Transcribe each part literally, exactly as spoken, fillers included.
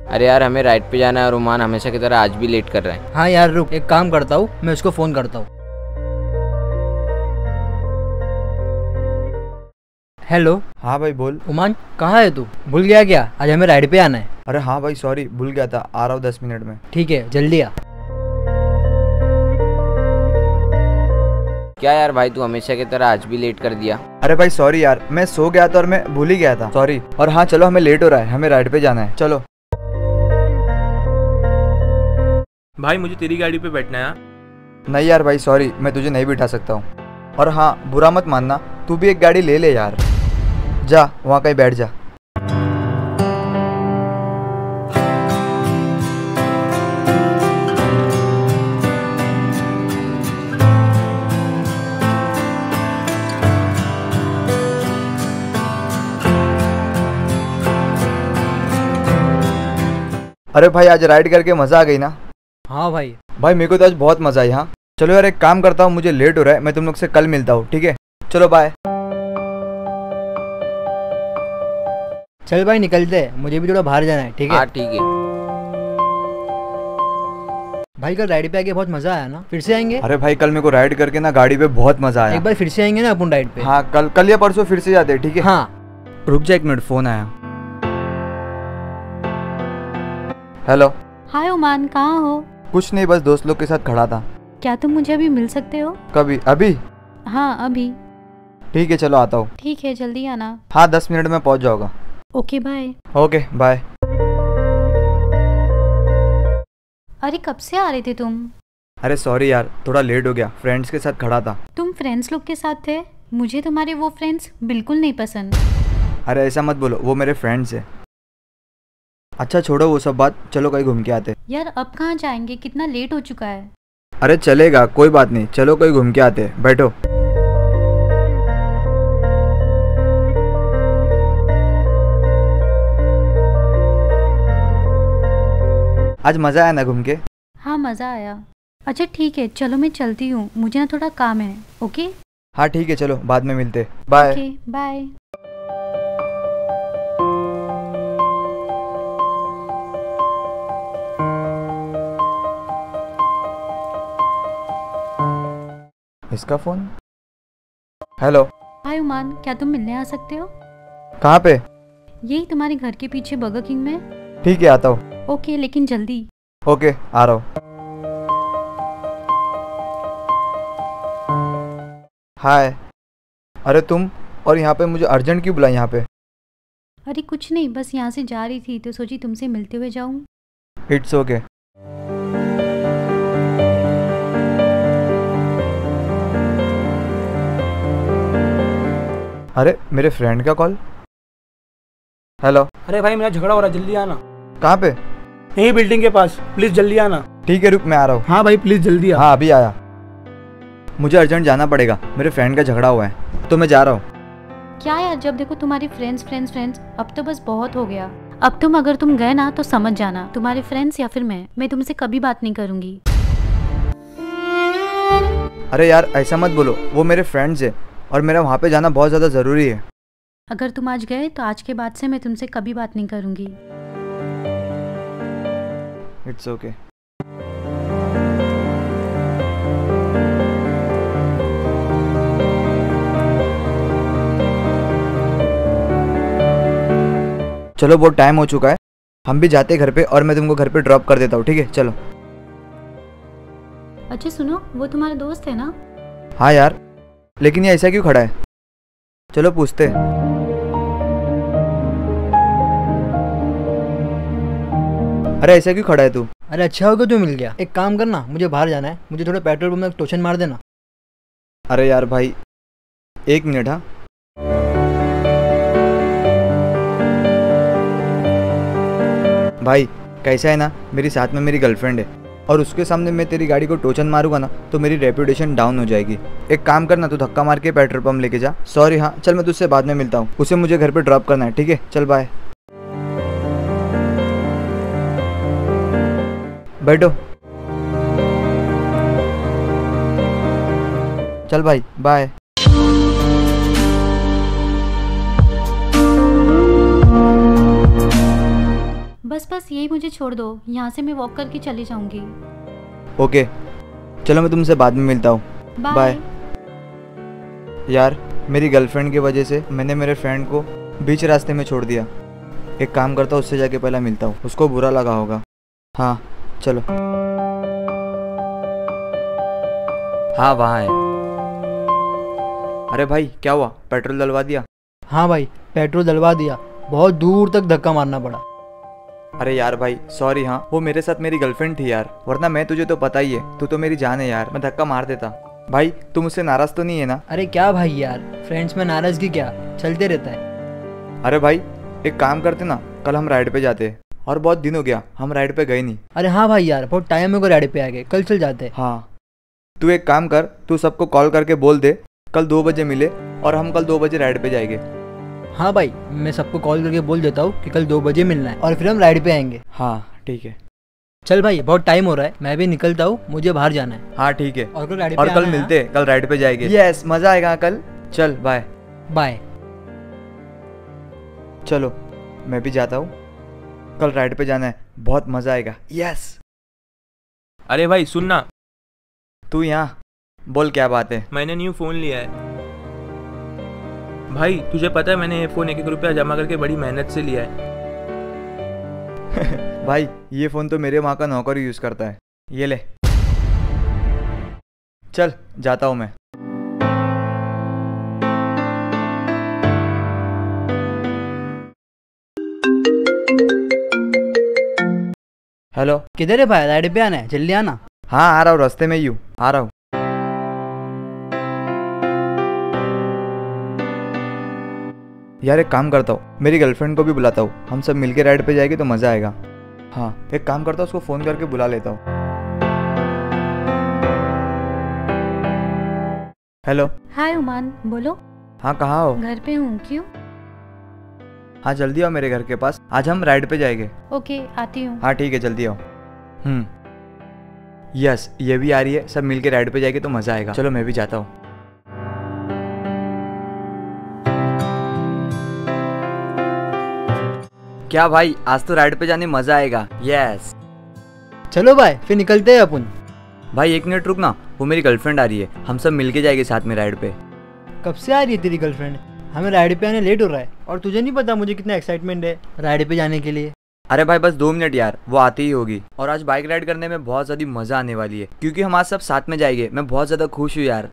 अरे यार हमें राइड पे जाना है और उमान हमेशा की तरह आज भी लेट कर रहे हैं। हाँ यार रुक, एक काम करता हूँ, मैं उसको फोन करता हूँ। हेलो। हाँ भाई बोल। उमान कहाँ है तू? भूल गया क्या? आज हमें राइड पे आना है। अरे हाँ भाई सॉरी, भूल गया था, आ रहा हूँ दस मिनट में। ठीक है जल्दी आ। क्या यार भाई तू हमेशा की तरह आज भी लेट कर दिया। अरे भाई सॉरी यार, मैं सो गया था और मैं भूल ही गया था, सॉरी। और हाँ चलो, हमें लेट हो रहा है, हमें राइड पे जाना है, चलो। भाई मुझे तेरी गाड़ी पे बैठना है। नहीं यार भाई सॉरी, मैं तुझे नहीं बिठा सकता हूँ। और हाँ बुरा मत मानना, तू भी एक गाड़ी ले ले यार, जा वहाँ कहीं बैठ जा। अरे भाई आज राइड करके मजा आ गई ना? हाँ भाई। भाई मेरे को तो आज बहुत मजा आई। हाँ चलो यार, एक काम करता हूँ, मुझे लेट हो रहा है, मैं तुम लोग से कल मिलता हूँ, ठीक है? चलो बाय। चल भाई निकलते हैं, मुझे भी थोड़ा बाहर जाना है, ठीक है? हाँ ठीक है। भाई कल राइड पे आके बहुत मजा आया ना, फिर से आएंगे? अरे भाई कल मेरे को राइड करके ना गाड़ी पे बहुत मजा आया। एक बार फिर से आएंगे ना अपन राइड पे। हाँ कल कल या परसों फिर से जाते हैं, ठीक है? हाँ रुक जा एक मिनट, फोन आया। हेलो। हाय उमान, कहाँ हो? कुछ नहीं, बस दोस्त लोग के साथ खड़ा था। क्या तुम मुझे अभी मिल सकते हो? कभी? अभी? हाँ अभी। ठीक है चलो आता हूँ। ठीक है जल्दी आना। हाँ दस मिनट में पहुँच जाऊँगा। Okay bye. Okay bye. अरे कब से आ रहे थे तुम? अरे सॉरी यार, थोड़ा लेट हो गया, फ्रेंड्स के साथ खड़ा था। तुम फ्रेंड्स लोग के साथ थे? मुझे तुम्हारे वो फ्रेंड्स बिल्कुल नहीं पसंद। अरे ऐसा मत बोलो, वो मेरे फ्रेंड्स है। अच्छा छोड़ो वो सब बात, चलो कहीं घूम के आते। यार अब कहाँ जाएंगे, कितना लेट हो चुका है। अरे चलेगा, कोई बात नहीं, चलो कहीं घूम के आते, बैठो। आज मजा आया ना घूम के? हाँ मज़ा आया। अच्छा ठीक है चलो मैं चलती हूँ, मुझे ना थोड़ा काम है। ओके? हाँ ठीक है चलो, बाद में मिलते, बाय। Okay bye. इसका फोन। हेलो। हाय उमान, क्या तुम मिलने आ सकते हो? कहाँ पे? यही तुम्हारे घर के पीछे बर्गर किंग में। ठीक है आता हूँ। ओके लेकिन जल्दी। ओके आ रहा हूँ। हाय। अरे तुम, और यहाँ पे मुझे अर्जेंट क्यों बुलाया यहाँ पे? अरे कुछ नहीं, बस यहाँ से जा रही थी तो सोची तुमसे मिलते हुए जाऊँ। It's okay. अरे मेरे फ्रेंड का कॉल। हेलो। अरे भाई मेरा झगड़ा हो रहा है, जल्दी आना। कहाँ पे? यही बिल्डिंग के पास, प्लीज जल्दी आना। ठीक है रुक, मैं आ रहा हूँ। हाँ भाई प्लीज जल्दी आ। हाँ अभी आया। मुझे अर्जेंट जाना पड़ेगा, मेरे फ्रेंड का झगड़ा हुआ है, तो मैं जा रहा हूँ। क्या यार, जब देखो तुम्हारे फ्रेंड्स फ्रेंड्स फ्रेंड्स, अब तो बस बहुत हो गया। अब तुम अगर तुम गए ना तो समझ जाना, तुम्हारे फ्रेंड्स या फिर मैं मैं तुमसे कभी बात नहीं करूंगी। अरे यार ऐसा मत बोलो, वो मेरे फ्रेंड्स है और मेरा वहाँ पे जाना बहुत ज़्यादा ज़रूरी है। अगर तुम आज गए तो आज के बाद से मैं तुमसे कभी बात नहीं करूंगी। It's okay. चलो बहुत टाइम हो चुका है, हम भी जाते हैं घर पे, और मैं तुमको घर पे ड्रॉप कर देता हूँ, ठीक है? चलो। अच्छा सुनो, वो तुम्हारा दोस्त है ना? हाँ यार, लेकिन ये ऐसा क्यों खड़ा है? चलो पूछते। अरे ऐसा क्यों खड़ा है तू? अरे अच्छा होगा तू मिल गया। एक काम करना, मुझे बाहर जाना है, मुझे थोड़ा पेट्रोल पंप में टोचन मार देना। अरे यार भाई एक मिनट। हाँ भाई कैसा है ना, मेरी साथ में मेरी गर्लफ्रेंड है और उसके सामने मैं तेरी गाड़ी को टोचन मारूंगा ना तो मेरी रेपुटेशन डाउन हो जाएगी। एक काम करना, तू धक्का मार के पेट्रोल पंप लेके जा। सॉरी। हाँ चल, मैं तुझसे बाद में मिलता हूँ, उसे मुझे घर पे ड्रॉप करना है, ठीक है? चल बाय। बैठो। चल भाई बाय। बस बस यही मुझे छोड़ दो, यहाँ से मैं वॉक करके चली जाऊंगी। ओके चलो, मैं तुमसे बाद में मिलता हूँ। बाय। बाय। यार मेरी गर्लफ्रेंड की वजह से मैंने मेरे फ्रेंड को बीच रास्ते में छोड़ दिया। एक काम करता हूँ, उससे जाके पहले मिलता हूँ, उसको बुरा लगा होगा। हाँ चलो। हाँ वहाँ है। अरे भाई क्या हुआ, पेट्रोल डलवा दिया? हाँ भाई, पेट्रोल डलवा दिया, बहुत दूर तक धक्का मारना पड़ा। अरे यार भाई सॉरी। हाँ वो मेरे साथ मेरी गर्लफ्रेंड थी यार, वरना मैं तुझे तो पता ही है, तू तो मेरी जान है यार, मैं धक्का मार देता। भाई तुम मुझसे नाराज तो नहीं है ना? अरे क्या भाई यार, फ्रेंड्स में नाराजगी क्या, चलते रहता है। अरे भाई एक काम करते ना, कल हम राइड पे जाते, और बहुत दिन हो गया हम राइड पे गए नहीं। अरे हाँ भाई यार, बहुत टाइम हो गया राइड पे आ गए, कल चल जाते। हाँ तू एक काम कर, तू सबको कॉल करके बोल दे कल दो बजे मिले, और हम कल दो बजे राइड पे जाएंगे। हाँ भाई, मैं सबको कॉल करके बोल देता हूँ कि कल दो बजे मिलना है, और फिर हम राइड पे आएंगे। हाँ ठीक है। चल भाई, बहुत टाइम हो रहा है, मैं भी निकलता हूँ, मुझे बाहर जाना है। हाँ ठीक है, और कल राइड और पे कल आना है, मिलते, कल राइड पे जाएंगे। यस मजा आएगा कल। चल बाय। हाँ? बाय। चलो मैं भी जाता हूँ, कल राइड पे जाना है, बहुत मजा आएगा। यस। अरे भाई सुन ना, तू यहाँ बोल, क्या बात है? मैंने न्यू फ़ोन लिया है। भाई तुझे पता है मैंने ये फ़ोन एक एक रुपया जमा करके बड़ी मेहनत से लिया है। भाई ये फ़ोन तो मेरे माँ का नौकर यूज़ करता है, ये ले। चल जाता हूँ मैं। हेलो। किधर है भाई, राइड पे आना है, जल्दी आना। हाँ आ रहा हूँ, रास्ते में ही हूँ, आ रहा हूँ। यार एक काम करता हूँ, मेरी गर्लफ्रेंड को भी बुलाता हूँ, हम सब मिलके राइड पे जाएंगे तो मज़ा आएगा। हाँ एक काम करता हूँ, उसको फ़ोन करके बुला लेता हूँ। हेलो। हाय उमान, बोलो। हाँ कहाँ हो? घर पे हूँ, क्यों? हाँ जल्दी आओ मेरे घर के पास, आज हम राइड पे जाएंगे। ओके आती हूँ। हाँ ठीक है जल्दी आओ। हम्म यस, ये भी आ रही है, सब मिलके राइड पे जाएंगे तो मज़ा आएगा। चलो मैं भी जाता हूँ। क्या भाई, आज तो राइड पे जाने मजा आएगा। यस। चलो भाई, फिर निकलते हैं अपन। भाई एक मिनट रुक ना, वो मेरी गर्लफ्रेंड आ रही है, हम सब मिलके जाएंगे साथ में राइड पे। कब से आ रही है तेरी गर्लफ्रेंड? हमें राइड पे आने लेट हो रहा है, और तुझे नहीं पता मुझे कितना एक्साइटमेंट है राइड पे जाने के लिए। अरे भाई बस दो मिनट यार, वो आती ही होगी। और आज बाइक राइड करने में बहुत ज़्यादा मज़ा आने वाली है, क्योंकि हम आज सब साथ में जाएंगे। मैं बहुत ज़्यादा खुश हूँ यार।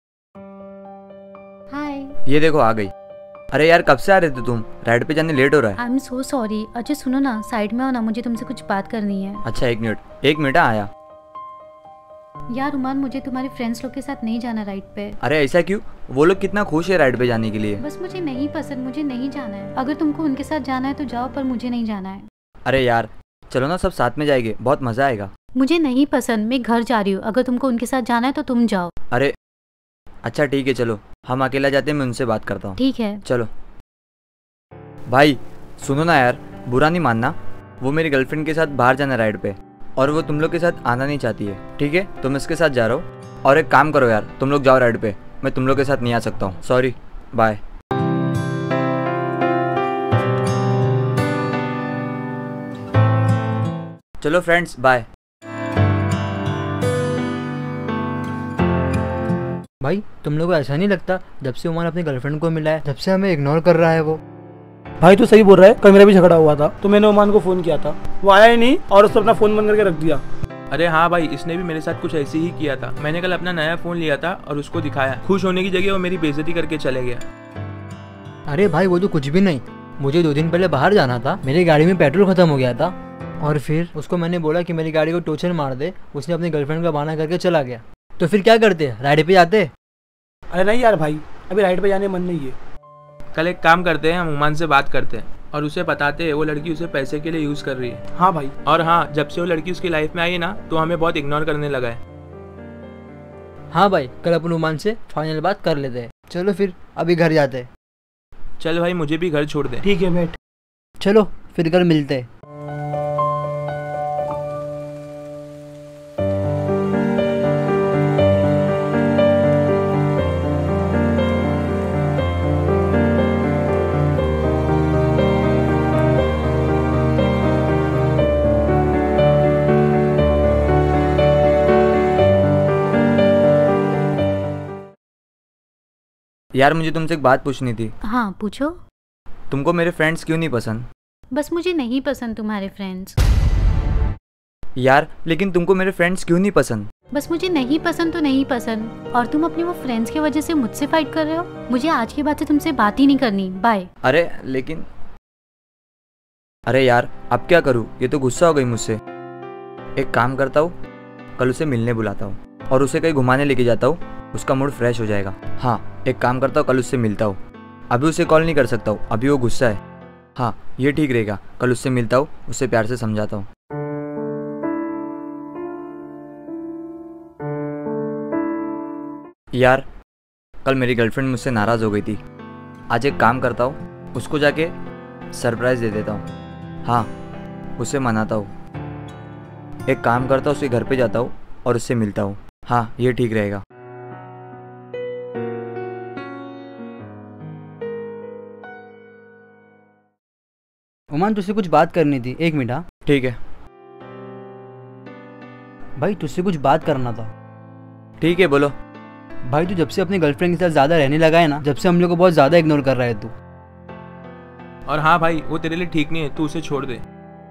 हाय। ये देखो आ गई। अरे यार कब से आ रहे थे तुम? राइड पे जाने लेट हो रहा है। I am so sorry. अच्छा सुनो ना, साइड में हो ना, मुझे तुमसे कुछ बात करनी है। अच्छा एक मिनट, एक मिनट आया। यार उमान, मुझे तुम्हारे फ्रेंड्स लोग के साथ नहीं जाना राइड पे। अरे ऐसा क्यों? वो लोग कितना खुश है राइड पे जाने के लिए। बस मुझे नहीं पसंद, मुझे नहीं जाना है। अगर तुमको उनके साथ जाना है तो जाओ, पर मुझे नहीं जाना है। अरे यार चलो ना, सब साथ में जाएंगे, बहुत मज़ा आएगा। मुझे नहीं पसंद, मैं घर जा रही हूँ। अगर तुमको उनके साथ जाना है तो तुम जाओ। अरे अच्छा ठीक है, चलो हम अकेला जाते हैं, मैं उनसे बात करता हूँ। ठीक है। चलो। भाई सुनो ना यार, बुरा नहीं मानना, वो मेरी गर्लफ्रेंड के साथ बाहर जाना राइड पे, और वो तुम लोग के साथ आना नहीं चाहती है, ठीक है? तो मैं इसके साथ जा रहा हूँ। और एक काम करो यार, तुम लोग जाओ राइड पे, मैं तुम लोग के साथ नहीं आ सकता हूँ, सॉरी, बाय। चलो फ्रेंड्स, बाय। भाई तुम लोगों को ऐसा नहीं लगता, जब से उमर अपनी गर्लफ्रेंड को मिला है, जब से हमें इग्नोर कर रहा है वो? भाई तू सही बोल रहा है, कल मेरा भी झगड़ा हुआ था, तो मैंने ओमान को फ़ोन किया था, वो आया ही नहीं, और उसने अपना फ़ोन बंद करके रख दिया। अरे हाँ भाई, इसने भी मेरे साथ कुछ ऐसे ही किया था। मैंने कल अपना नया फ़ोन लिया था और उसको दिखाया, खुश होने की जगह वो मेरी बेइज्जती करके चले गया। अरे भाई वो तो कुछ भी नहीं, मुझे दो दिन पहले बाहर जाना था, मेरी गाड़ी में पेट्रोल खत्म हो गया था, और फिर उसको मैंने बोला कि मेरी गाड़ी को टोचन मार दे, उसने अपनी गर्लफ्रेंड का बहाना करके चला गया। तो फिर क्या करते, राइड पे जाते? अरे नहीं यार भाई, अभी राइड पे जाने मन नहीं है। कल एक काम करते हैं, हम उमान से बात करते हैं और उसे बताते हैं वो लड़की उसे पैसे के लिए यूज़ कर रही है। हाँ भाई। और हाँ, जब से वो लड़की उसकी लाइफ में आई है ना, तो हमें बहुत इग्नोर करने लगा है। हाँ भाई, कल अपन उमान से फाइनल बात कर लेते हैं। चलो फिर अभी घर जाते हैं। चल भाई, मुझे भी घर छोड़ दे। ठीक है बैठ। चलो फिर कल मिलते हैं। यार मुझे तुमसे एक बात पूछनी थी। हाँ पूछो। तुमको मेरे फ्रेंड्स क्यों नहीं पसंद? बस मुझे नहीं पसंद तुम्हारे फ्रेंड्स। यार लेकिन तुमको मेरे फ्रेंड्स क्यों नहीं पसंद? बस मुझे नहीं पसंद तो नहीं पसंद, और तुम अपने वो फ्रेंड्स की वजह से मुझसे फाइट कर रहे हो। मुझे आज के बाद से तुमसे बात ही नहीं करनी, बाय। अरे लेकिन अरे यार अब क्या करूँ, ये तो गुस्सा हो गई मुझसे। एक काम करता हूँ, कल उसे मिलने बुलाता हूँ और उसे कहीं घुमाने लेके जाता हूँ, उसका मूड फ्रेश हो जाएगा। हाँ एक काम करता हूँ, कल उससे मिलता हूँ। अभी उसे कॉल नहीं कर सकता हूँ, अभी वो गुस्सा है। हाँ ये ठीक रहेगा, कल उससे मिलता हूँ, उससे प्यार से समझाता हूँ। यार कल मेरी गर्लफ्रेंड मुझसे नाराज़ हो गई थी। आज एक काम करता हूँ, उसको जाके सरप्राइज़ दे देता हूँ। हाँ उसे मनाता हूँ। एक काम करता हूँ, उसके घर पे जाता हूँ और उससे मिलता हूँ। हाँ ये ठीक रहेगा। उमान तुझसे कुछ बात करनी थी, एक मिनट। हाँ ठीक है। भाई तुझसे कुछ बात करना था। ठीक है बोलो। भाई तू जब से अपने गर्लफ्रेंड के साथ ज़्यादा रहने लगा है ना, जब से हम लोग को बहुत ज़्यादा इग्नोर कर रहा है तू। और हाँ भाई, वो तेरे लिए ठीक नहीं है, तू उसे छोड़ दे।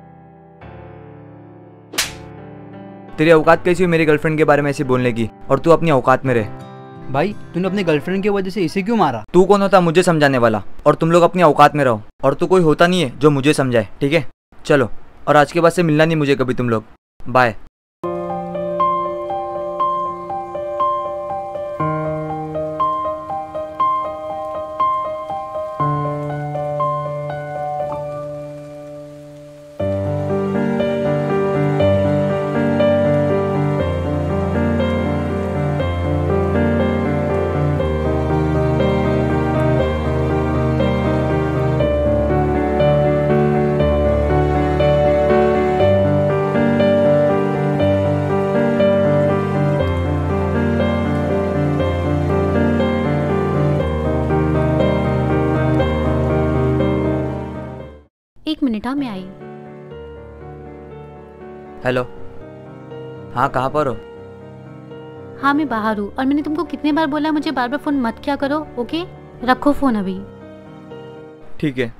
तेरी औकात कैसी हुई मेरी गर्लफ्रेंड के बारे में ऐसे बोलने की, और तू अपनी औकात में रह। भाई तूने अपने गर्लफ्रेंड की वजह से इसे क्यों मारा? तू कौन होता मुझे समझाने वाला? और तुम लोग अपनी औकात में रहो, और तू कोई होता नहीं है जो मुझे समझाए, ठीक है? चलो, और आज के बाद से मिलना नहीं मुझे कभी तुम लोग। बाय। एक मिनट, हाँ मैं आई। हेलो। हाँ कहाँ पर हो? हाँ मैं बाहर हूँ, और मैंने तुमको कितने बार बोला मुझे बार बार फोन मत किया करो, ओके? रखो फोन अभी। ठीक है।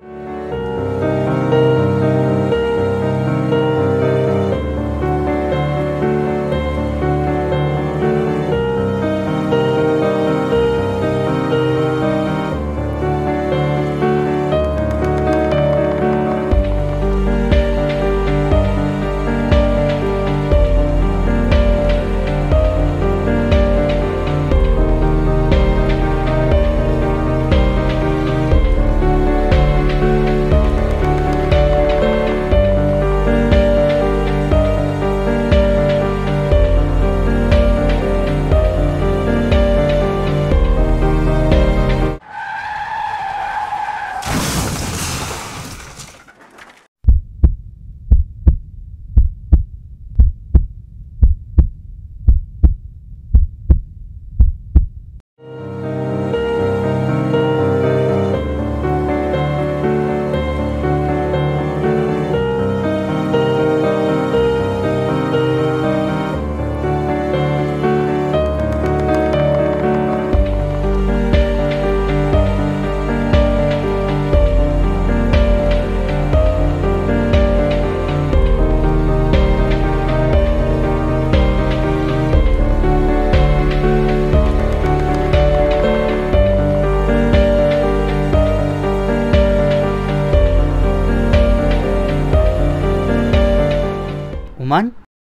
उमान,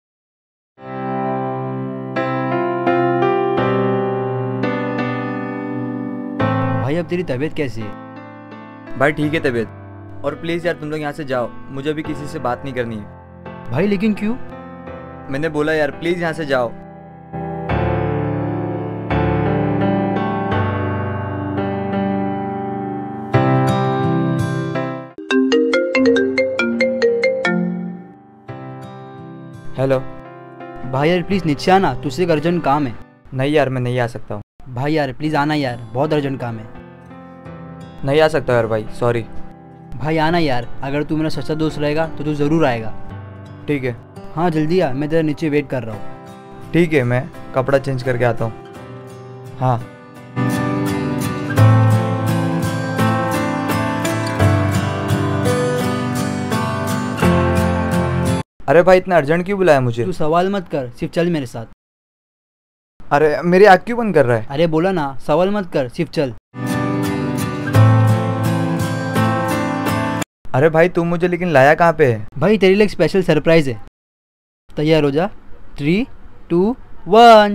भाई अब तेरी तबीयत कैसी है? भाई ठीक है तबीयत, और प्लीज़ यार तुम लोग यहाँ से जाओ, मुझे अभी किसी से बात नहीं करनी है। भाई लेकिन क्यों? मैंने बोला यार प्लीज़ यहाँ से जाओ। हेलो। भाई यार प्लीज़ नीचे आना, तुझसे एक अर्जेंट काम है। नहीं यार मैं नहीं आ सकता हूँ। भाई यार प्लीज़ आना यार, बहुत अर्जेंट काम है। नहीं आ सकता यार भाई, सॉरी। भाई आना यार, अगर तू मेरा सच्चा दोस्त रहेगा तो तू ज़रूर आएगा। ठीक है। हाँ जल्दी आ, मैं तेरा नीचे वेट कर रहा हूँ। ठीक है, मैं कपड़ा चेंज करके आता हूँ। हाँ। अरे भाई इतना अर्जेंट क्यों बुलाया मुझे? तू सवाल मत कर, सिर्फ चल मेरे साथ। अरे मेरी आँख क्यों बंद कर रहा है? अरे बोला ना, सवाल मत कर, सिर्फ चल। अरे भाई तू मुझे लेकिन लाया कहाँ पे है? भाई तेरे लिए एक स्पेशल सरप्राइज है, तैयार हो जा। Three two one.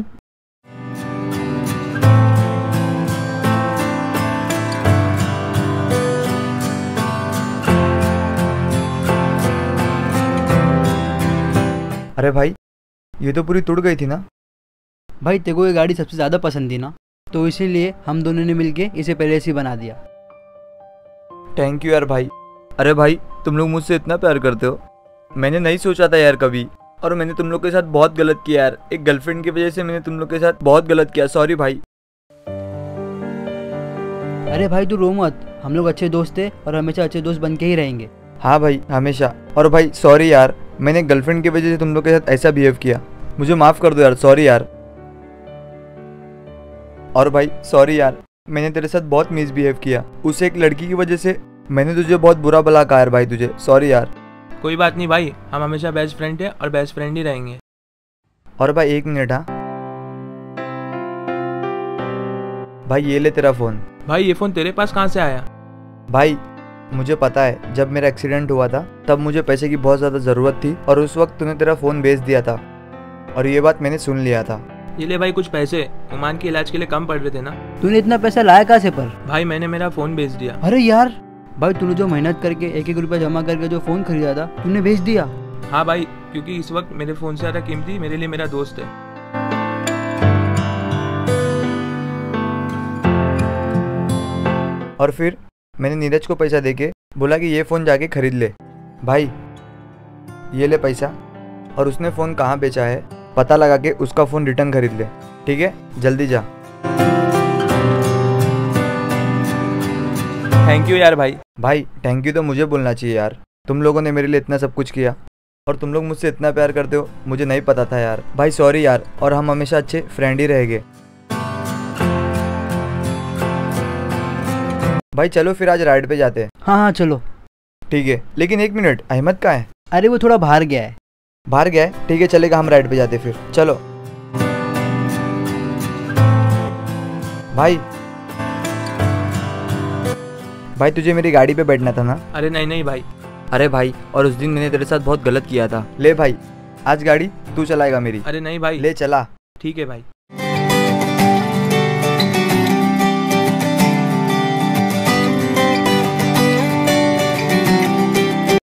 अरे भाई ये तो पूरी टूट गई थी ना। भाई तेरे को ये गाड़ी सबसे ज़्यादा पसंद थी ना, तो इसीलिए हम दोनों ने मिलके इसे पहले से ही बना दिया। थैंक यू यार भाई। अरे भाई तुम लोग मुझसे इतना प्यार करते हो, मैंने नहीं सोचा था यार कभी, और मैंने तुम लोग के साथ बहुत गलत किया यार। एक गर्लफ्रेंड की वजह से मैंने तुम लोग के साथ बहुत गलत किया, सॉरी भाई। अरे भाई तू रो मत, हम लोग अच्छे दोस्त थे और हमेशा अच्छे दोस्त बन के ही रहेंगे। हाँ भाई हमेशा। और भाई सॉरी यार, मैंने गर्लफ्रेंड की वजह से तुम लोग के साथ ऐसा बिहेव किया, मुझे माफ़ कर दो यार, सॉरी यार। और भाई सॉरी यार, मैंने तेरे साथ बहुत मिसबिहेव किया, उस एक लड़की की वजह से मैंने तुझे बहुत बुरा भला कहा यार भाई तुझे, सॉरी यार। कोई बात नहीं भाई, हम हमेशा बेस्ट फ्रेंड हैं और बेस्ट फ्रेंड ही रहेंगे। और भाई एक मिनट, हाँ भाई ये ले तेरा फ़ोन। भाई ये फ़ोन तेरे पास कहाँ से आया? भाई मुझे पता है, जब मेरा एक्सीडेंट हुआ था तब मुझे पैसे की बहुत ज़्यादा ज़रूरत थी, और उस वक्त तूने तेरा फ़ोन बेच दिया था, और ये बात मैंने सुन लिया था। ये ले भाई कुछ पैसे, उमान के इलाज के लिए कम पड़ रहे थे ना। तूने इतना पैसा लाया कहाँ से पर? भाई मैंने मेरा फ़ोन बेच दिया। अरे यार भाई, तूने जो मेहनत करके एक एक रुपया जमा करके जो फ़ोन खरीदा था तूने बेच दिया? हाँ भाई, क्योंकि इस वक्त मेरे फ़ोन से ज़्यादा कीमती मेरे लिए मेरा दोस्त है। और फिर मैंने नीरज को पैसा देके बोला कि ये फ़ोन जाके खरीद ले। भाई ये ले पैसा, और उसने फ़ोन कहाँ बेचा है पता लगा के उसका फ़ोन रिटर्न खरीद ले, ठीक है? जल्दी जा। थैंक यू यार भाई। भाई थैंक यू तो मुझे बोलना चाहिए यार, तुम लोगों ने मेरे लिए इतना सब कुछ किया, और तुम लोग मुझसे इतना प्यार करते हो, मुझे नहीं पता था यार। भाई सॉरी यार, और हम हमेशा अच्छे फ्रेंड ही रहेंगे। भाई चलो फिर आज राइड पे जाते हैं। हाँ हाँ चलो। ठीक है, लेकिन एक मिनट, अहमद कहाँ है? अरे वो थोड़ा बाहर गया है। बाहर गया है? ठीक है चलेगा, हम राइड पे जाते फिर, चलो। भाई भाई तुझे मेरी गाड़ी पे बैठना था ना? अरे नहीं नहीं भाई। अरे भाई, और उस दिन मैंने तेरे साथ बहुत गलत किया था। ले भाई आज गाड़ी तू चलाएगा मेरी। अरे नहीं भाई। ले चला। ठीक है भाई।